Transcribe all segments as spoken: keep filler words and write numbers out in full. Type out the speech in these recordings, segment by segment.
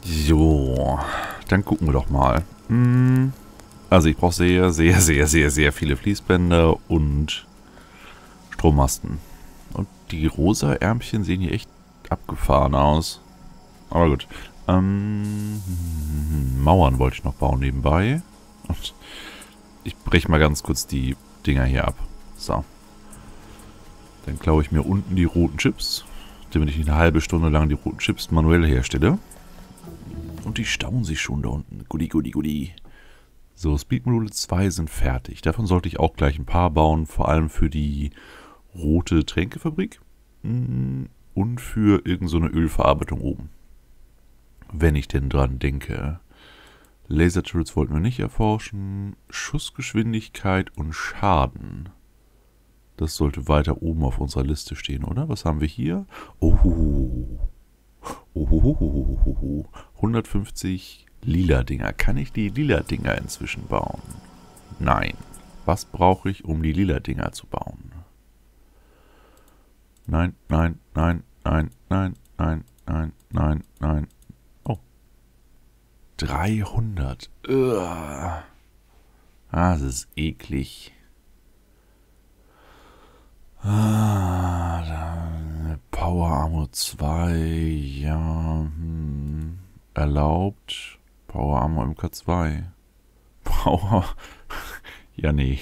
So, dann gucken wir doch mal. Hm, also ich brauche sehr, sehr, sehr, sehr, sehr viele Fließbänder und Strommasten. Und die rosa Ärmchen sehen hier echt abgefahren aus. Aber gut. Ähm, Mauern wollte ich noch bauen nebenbei. Und ich breche mal ganz kurz die Dinger hier ab. So. Dann klaue ich mir unten die roten Chips, damit ich nicht eine halbe Stunde lang die roten Chips manuell herstelle. Und die stauen sich schon da unten. Goodie, goodie, goodie. So, Speedmodule zwei sind fertig. Davon sollte ich auch gleich ein paar bauen, vor allem für die rote Tränkefabrik und für irgend so eine Ölverarbeitung oben. Wenn ich denn dran denke. Laser-Turrets wollten wir nicht erforschen. Schussgeschwindigkeit und Schaden. Das sollte weiter oben auf unserer Liste stehen, oder? Was haben wir hier? Oh, oh, hundertfünfzig lila Dinger. Kann ich die lila Dinger inzwischen bauen? Nein. Was brauche ich, um die lila Dinger zu bauen? Nein, nein, nein, nein, nein, nein, nein, nein, nein. Oh. dreihundert. Ugh. Ah, das ist eklig. Ah, da, Power Armor zwei, ja, hm, erlaubt. Power Armor M K zwei. Power, ja, nee.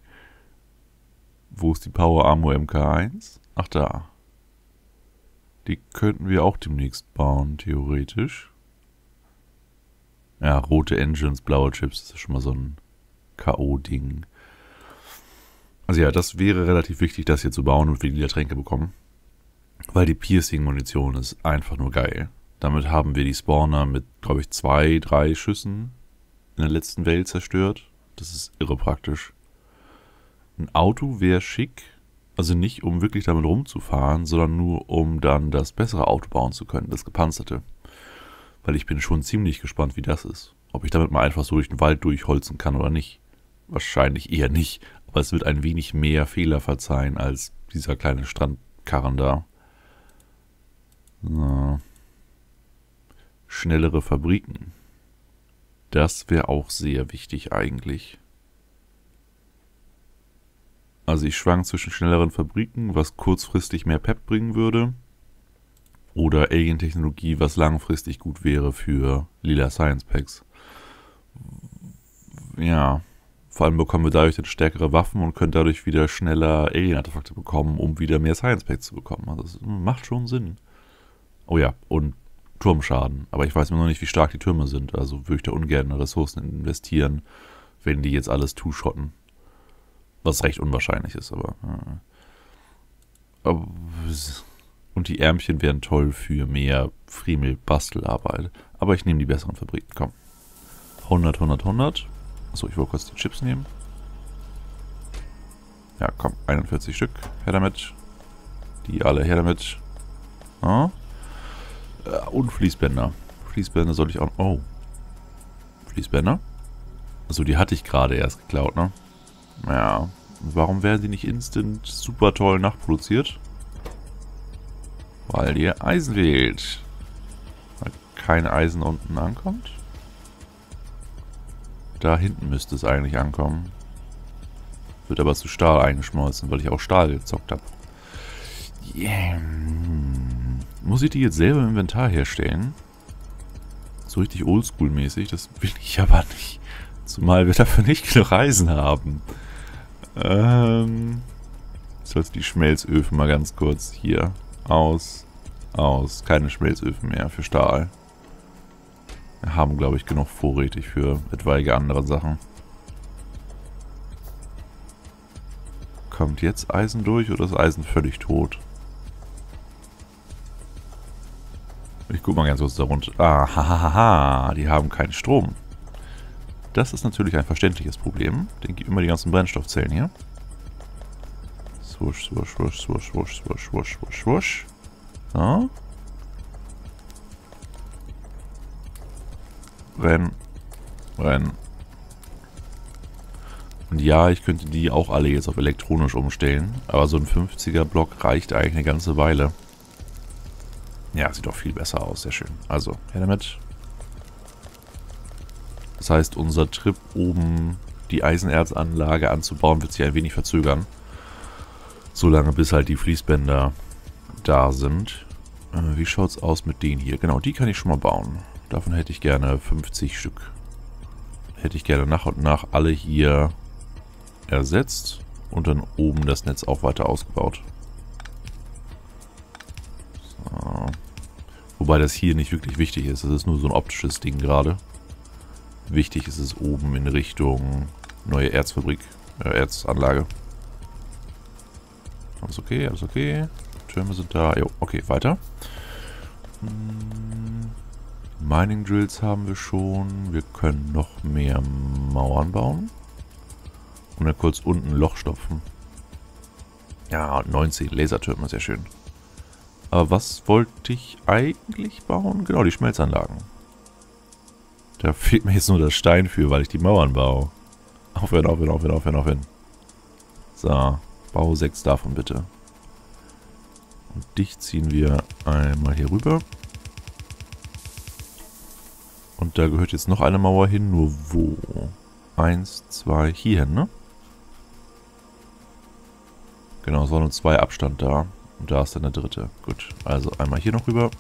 Wo ist die Power Armor M K eins? Ach, da. Die könnten wir auch demnächst bauen, theoretisch. Ja, rote Engines, blaue Chips, das ist schon mal so ein K O-Ding. Also ja, das wäre relativ wichtig, das hier zu bauen und wir die Tränke bekommen. Weil die Piercing-Munition ist einfach nur geil. Damit haben wir die Spawner mit, glaube ich, zwei, drei Schüssen in der letzten Welt zerstört. Das ist irre praktisch. Ein Auto wäre schick, also nicht um wirklich damit rumzufahren, sondern nur um dann das bessere Auto bauen zu können, das gepanzerte. Weil ich bin schon ziemlich gespannt, wie das ist. Ob ich damit mal einfach so durch den Wald durchholzen kann oder nicht. Wahrscheinlich eher nicht. Aber es wird ein wenig mehr Fehler verzeihen als dieser kleine Strandkarren da. So. Schnellere Fabriken. Das wäre auch sehr wichtig eigentlich. Also ich schwank zwischen schnelleren Fabriken, was kurzfristig mehr Pep bringen würde. Oder Alien-Technologie, was langfristig gut wäre für lila Science Packs. Ja. Vor allem bekommen wir dadurch dann stärkere Waffen und können dadurch wieder schneller Alien-Artefakte bekommen, um wieder mehr Science Packs zu bekommen. Also das macht schon Sinn. Oh ja, und Turmschaden. Aber ich weiß immer noch nicht, wie stark die Türme sind. Also würde ich da ungern Ressourcen investieren, wenn die jetzt alles two-shotten. Was recht unwahrscheinlich ist, aber... aber und die Ärmchen wären toll für mehr Friemel-Bastelarbeit. Aber ich nehme die besseren Fabriken, komm. hundert, hundert, hundert. Achso, ich wollte kurz die Chips nehmen. Ja, komm, einundvierzig Stück. Her damit. Die alle her damit. Ja. Und Fließbänder. Fließbänder soll ich auch... Oh. Fließbänder? Achso, die hatte ich gerade erst geklaut, ne? Ja. Warum werden die nicht instant super toll nachproduziert? Weil ihr Eisen wählt. Weil kein Eisen unten ankommt. Da hinten müsste es eigentlich ankommen. Wird aber zu Stahl eingeschmolzen, weil ich auch Stahl gezockt habe. Yeah. Muss ich die jetzt selber im Inventar herstellen? So richtig oldschool-mäßig, das will ich aber nicht. Zumal wir dafür nicht genug Eisen haben. Ähm. Ich sollte die Schmelzöfen mal ganz kurz hier. Aus. Aus. Keine Schmelzöfen mehr für Stahl. Wir haben, glaube ich, genug vorrätig für etwaige andere Sachen. Kommt jetzt Eisen durch oder ist Eisen völlig tot? Ich guck mal ganz kurz darunter. Ah, hahaha, die haben keinen Strom. Das ist natürlich ein verständliches Problem. Denke ich immer die ganzen Brennstoffzellen hier. Swush, swush, swush, swush, swush, swush, swush, swush, swush. So. Rennen. Rennen. Und ja, ich könnte die auch alle jetzt auf elektronisch umstellen. Aber so ein fünfziger Block reicht eigentlich eine ganze Weile. Ja, sieht doch viel besser aus. Sehr schön. Also, her damit. Das heißt, unser Trip oben die Eisenerzanlage anzubauen wird sich ein wenig verzögern. Solange bis halt die Fließbänder da sind. Äh, wie schaut es aus mit denen hier? Genau, die kann ich schon mal bauen. Davon hätte ich gerne fünfzig Stück. Hätte ich gerne nach und nach alle hier ersetzt und dann oben das Netz auch weiter ausgebaut. So. Wobei das hier nicht wirklich wichtig ist. Das ist nur so ein optisches Ding gerade. Wichtig ist es oben in Richtung neue Erzfabrik, äh, Erzanlage. Alles okay, alles okay. Türme sind da. Jo, okay, weiter. Hm, Mining Drills haben wir schon. Wir können noch mehr Mauern bauen. Und dann kurz unten ein Loch stopfen. Ja, neunzehn Lasertürme, sehr schön. Aber was wollte ich eigentlich bauen? Genau, die Schmelzanlagen. Da fehlt mir jetzt nur das Stein für, weil ich die Mauern baue. Aufhören, aufhören, aufhören, aufhören, aufhören. So, bau sechs davon bitte. Und dich ziehen wir einmal hier rüber. Und da gehört jetzt noch eine Mauer hin, nur wo? Eins, zwei, hier hin, ne? Genau, es war nur zwei Abstand da. Und da ist dann der dritte. Gut, also einmal hier noch rüber.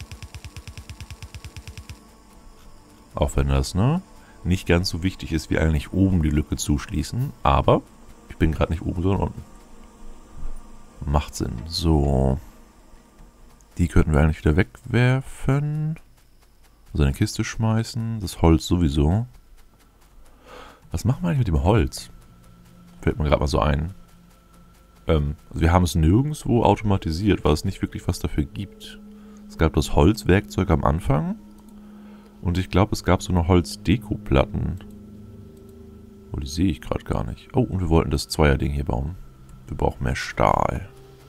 Auch wenn das, ne, nicht ganz so wichtig ist, wie eigentlich oben die Lücke zuschließen. Aber ich bin gerade nicht oben, sondern unten. Macht Sinn. So. Die könnten wir eigentlich wieder wegwerfen. Also in eine Kiste schmeißen. Das Holz sowieso. Was machen wir eigentlich mit dem Holz? Fällt mir gerade mal so ein. Ähm, also wir haben es nirgendwo automatisiert, weil es nicht wirklich was dafür gibt. Es gab das Holzwerkzeug am Anfang. Und ich glaube, es gab so eine Holz-Deko-Platten. Oh, die sehe ich gerade gar nicht. Oh, und wir wollten das Zweier-Ding hier bauen. Wir brauchen mehr Stahl.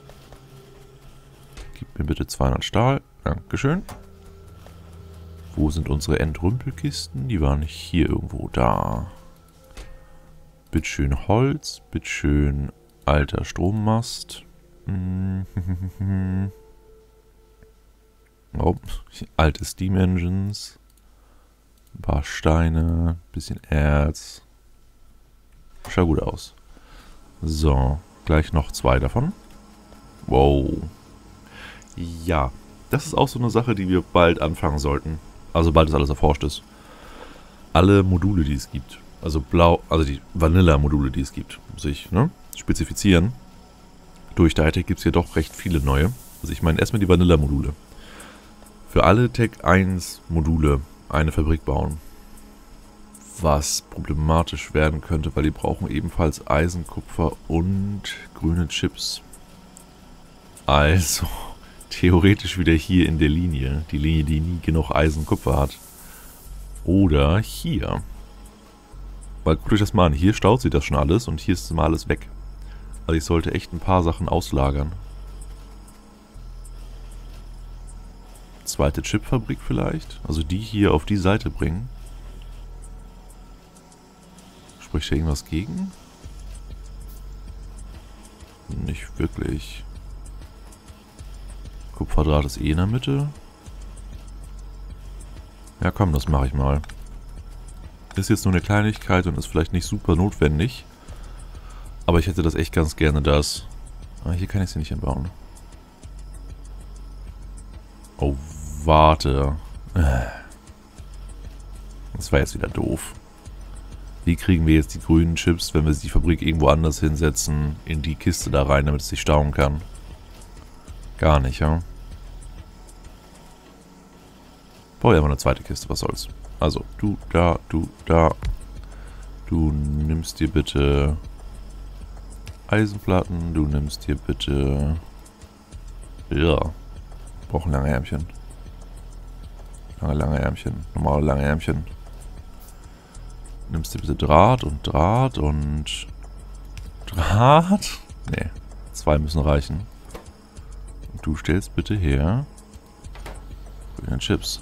Gib mir bitte zweihundert Stahl. Dankeschön. Wo sind unsere Entrümpelkisten? Die waren nicht hier irgendwo da. Bitteschön Holz. Bitteschön alter Strommast. Oh, alte Steam Engines. Ein paar Steine, bisschen Erz. Schaut gut aus. So, gleich noch zwei davon. Wow. Ja, das ist auch so eine Sache, die wir bald anfangen sollten. Also bald es alles erforscht ist. Alle Module, die es gibt. Also blau, also die Vanilla-Module, die es gibt. Muss ich, ne, spezifizieren. Durch Ditec gibt es hier doch recht viele neue. Also ich meine erstmal die Vanilla-Module. Für alle Tech eins Module eine Fabrik bauen. Was problematisch werden könnte, weil die brauchen ebenfalls Eisen, Kupfer und grüne Chips. Also theoretisch wieder hier in der Linie. Die Linie, die nie genug Eisen, Kupfer hat. Oder hier. Weil guckt euch das mal an. Hier staut sich das schon alles und hier ist mal alles weg. Also ich sollte echt ein paar Sachen auslagern. Zweite Chipfabrik vielleicht. Also die hier auf die Seite bringen. Spricht da irgendwas gegen? Nicht wirklich. Kupferdraht ist eh in der Mitte. Ja komm, das mache ich mal. Ist jetzt nur eine Kleinigkeit und ist vielleicht nicht super notwendig. Aber ich hätte das echt ganz gerne, das. Ah, hier kann ich sie nicht hinbauen. Oh, warte. Das war jetzt wieder doof. Wie kriegen wir jetzt die grünen Chips, wenn wir die Fabrik irgendwo anders hinsetzen, in die Kiste da rein, damit es sich stauen kann? Gar nicht, ja? Brauche ja immer eine zweite Kiste, was soll's. Also, du da, du da. Du nimmst dir bitte Eisenplatten, du nimmst dir bitte... Ja. Brauchen lange Ärmchen. Lange, lange Ärmchen. Normale lange Ärmchen. Nimmst dir bitte Draht und Draht und... Draht? Nee. Zwei müssen reichen. Und du stellst bitte her... grüne Chips.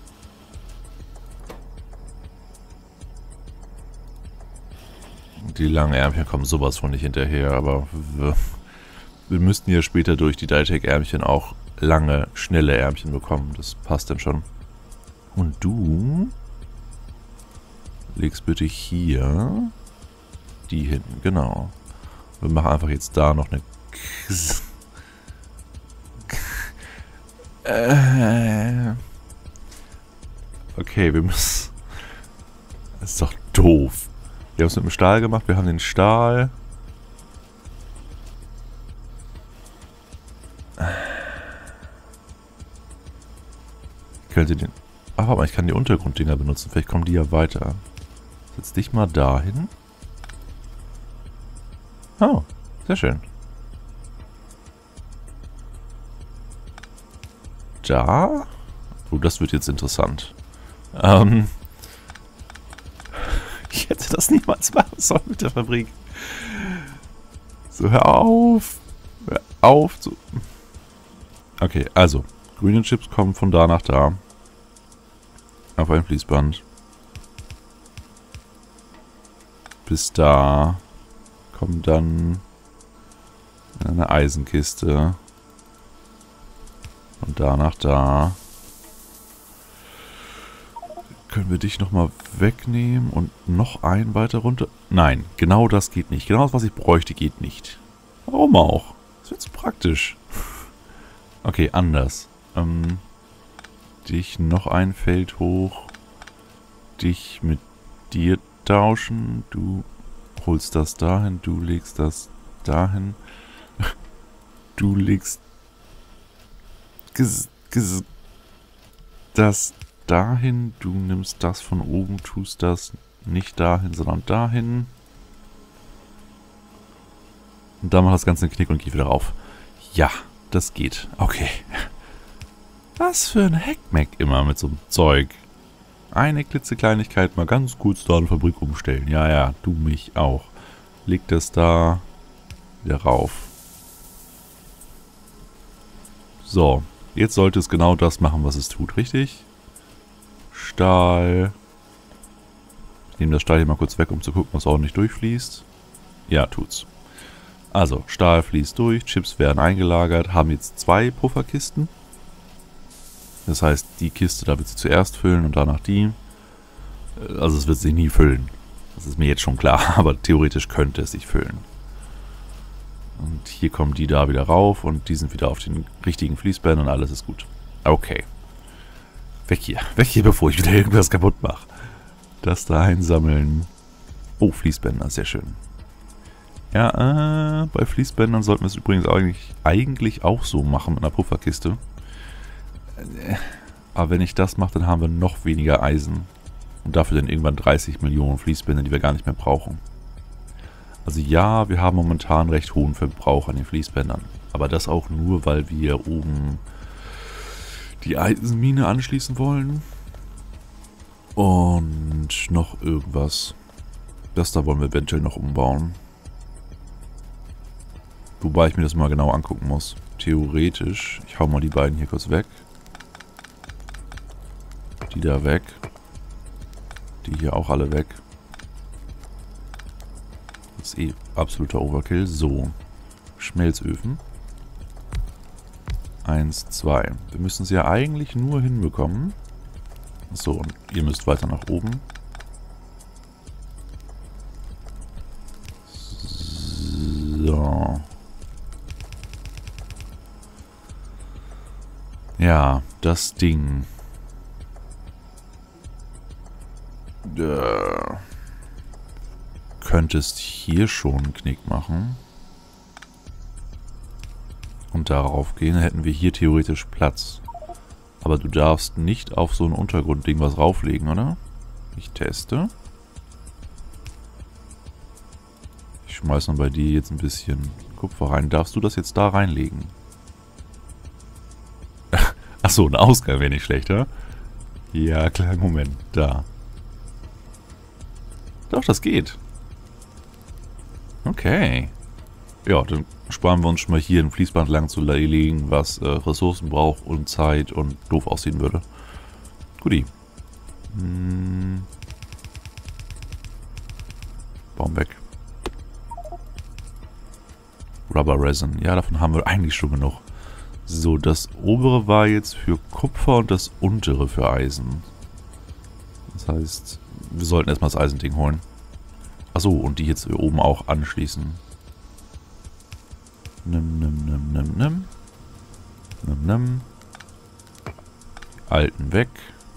Die langen Ärmchen kommen sowas von nicht hinterher, aber wir, wir müssten ja später durch die Ditec-Ärmchen auch lange, schnelle Ärmchen bekommen. Das passt dann schon. Und du Leg's bitte hier die hin, genau. Wir machen einfach jetzt da noch eine... äh... Okay, wir müssen... Das ist doch doof. Wir haben es mit dem Stahl gemacht, wir haben den Stahl... Ich könnte den... Ach, aber ich kann die Untergrunddinger benutzen. Vielleicht kommen die ja weiter. Setz dich mal dahin. Oh, sehr schön. Da? Oh, das wird jetzt interessant. Ähm... Ich hätte das niemals machen sollen mit der Fabrik. So, hör auf. Hör auf. So. Okay, also. Grüne Chips kommen von da nach da. Auf ein Fließband. Bis da. Kommen dann in eine Eisenkiste. Und da nach da. Können wir dich nochmal wegnehmen und noch einen weiter runter? Nein, genau das geht nicht. Genau das, was ich bräuchte, geht nicht. Warum auch? Das wird zu praktisch. Okay, anders. Ähm, dich noch ein Feld hoch. Dich mit dir tauschen. Du holst das dahin. Du legst das dahin. Du legst ges, ges, das dahin. Du nimmst das von oben, tust das nicht dahin, sondern dahin. Und dann macht das Ganze einen Knick und geht wieder rauf. Ja, das geht. Okay. Was für ein Heckmeck immer mit so einem Zeug. Eine klitzekleinigkeit mal ganz kurz da eine Fabrik umstellen. Ja, ja, du mich auch. Leg das da wieder rauf. So, jetzt sollte es genau das machen, was es tut, richtig? Stahl. Ich nehme das Stahl hier mal kurz weg, um zu gucken, was ordentlich durchfließt. Ja, tut's. Also, Stahl fließt durch, Chips werden eingelagert, haben jetzt zwei Pufferkisten. Das heißt, die Kiste, da wird sie zuerst füllen und danach die. Also es wird sich nie füllen. Das ist mir jetzt schon klar, aber theoretisch könnte es sich füllen. Und hier kommen die da wieder rauf und die sind wieder auf den richtigen Fließbändern und alles ist gut. Okay. Weg hier. Weg hier, bevor ich wieder irgendwas kaputt mache. Das da einsammeln. Oh, Fließbänder, sehr schön. Ja, äh, bei Fließbändern sollten wir es übrigens eigentlich, eigentlich auch so machen mit einer Pufferkiste. Aber wenn ich das mache, dann haben wir noch weniger Eisen. Und dafür dann irgendwann dreißig Millionen Fließbänder, die wir gar nicht mehr brauchen. Also ja, wir haben momentan recht hohen Verbrauch an den Fließbändern. Aber das auch nur, weil wir oben die Eisenmine anschließen wollen. Und noch irgendwas. Das da wollen wir eventuell noch umbauen. Wobei ich mir das mal genau angucken muss. Theoretisch, ich hau mal die beiden hier kurz weg. Die da weg. Die hier auch alle weg. Das ist eh absoluter Overkill. So. Schmelzöfen. Eins, zwei. Wir müssen sie ja eigentlich nur hinbekommen. So, und ihr müsst weiter nach oben. So. Ja, das Ding. Äh, könntest hier schon einen Knick machen. Und darauf gehen, dann hätten wir hier theoretisch Platz. Aber du darfst nicht auf so ein Untergrundding was rauflegen, oder? Ich teste. Ich schmeiß mal bei dir jetzt ein bisschen Kupfer rein. Darfst du das jetzt da reinlegen? Achso, ein Ausgang wäre nicht schlecht, ja? Ja, klar, Moment. Da. Doch, das geht. Okay. Ja, dann sparen wir uns schon mal hier ein Fließband lang zu legen, was äh, Ressourcen braucht und Zeit und doof aussehen würde. Guti. Hm. Baum weg. Rubber Resin. Ja, davon haben wir eigentlich schon genug. So, das obere war jetzt für Kupfer und das untere für Eisen. Das heißt, wir sollten erstmal das Eisending holen. Achso, und die jetzt hier oben auch anschließen. Nimm, nimm, nimm, nimm, nimm. Nimm, nimm. Die alten weg.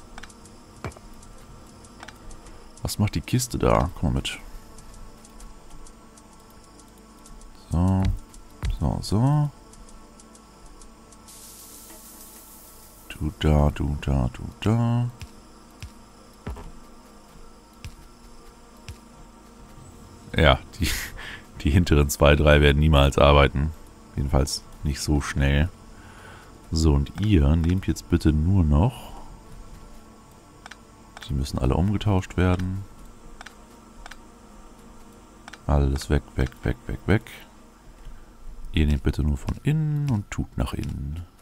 Was macht die Kiste da? Komm mal mit. So. So, so. Du da, du da, du da. Ja, die, die hinteren zwei, drei werden niemals arbeiten. Jedenfalls nicht so schnell. So, und ihr nehmt jetzt bitte nur noch... Die müssen alle umgetauscht werden. Alles weg, weg, weg, weg, weg. Ihr nehmt bitte nur von innen und tut nach innen.